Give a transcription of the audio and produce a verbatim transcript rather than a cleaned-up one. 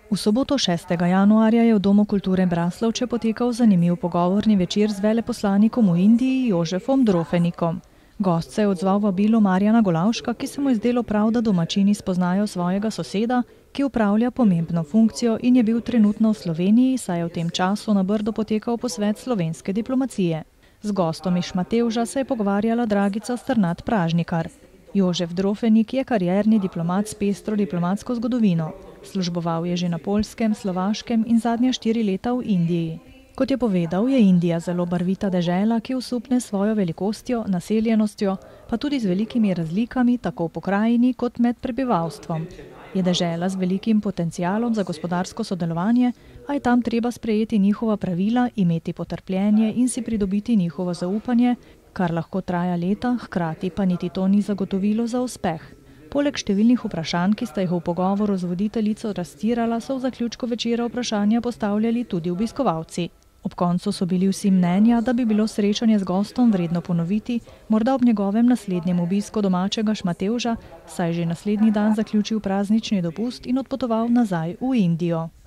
V soboto šestega januarja je v Domu kulture Braslovče potekal zanimiv pogovorni večer z veleposlanikom v Indiji Jožefom Drofenikom. Gost se je odzval vabilu Marjana Golavška, ki se mu je zdelo prav, da domačini spoznajo svojega soseda, ki upravlja pomembno funkcijo in je bil trenutno v Sloveniji, saj je v tem času na Brdu potekal posvet slovenske diplomacije. Z gostom iz Šmatevža se je pogovarjala Dragica Strnad Pražnikar. Jožef Drofenik je karierni diplomat s pestro diplomatsko zgodovino. Služboval je že na Poljskem, Slovaškem in zadnja štiri leta v Indiji. Kot je povedal, je Indija zelo barvita dežela, ki usupne svojo velikostjo, naseljenostjo, pa tudi z velikimi razlikami tako v pokrajini kot med prebivalstvom. Je dežela z velikim potencialom za gospodarsko sodelovanje, a je tam treba sprejeti njihova pravila, imeti potrpljenje in si pridobiti njihovo zaupanje, kar lahko traja leta, hkrati pa niti to ni zagotovilo za uspeh. Poleg številnih vprašanj, ki sta jih v pogovoru z voditeljico raztirala, so v zaključku večera vprašanja postavljali tudi obiskovalci. Ob koncu so bili vsi mnenja, da bi bilo srečanje z gostom vredno ponoviti, morda ob njegovem naslednjem obisku domačega Šmatevža, saj je že naslednji dan zaključil praznični dopust in odpotoval nazaj v Indijo.